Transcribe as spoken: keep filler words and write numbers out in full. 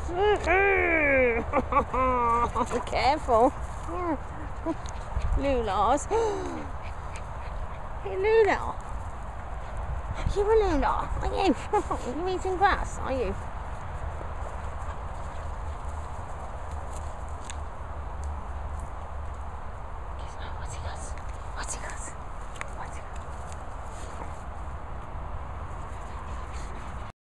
Careful. Lula's. Hey Lula. Are you a Lula? Are you? You're eating grass, are you?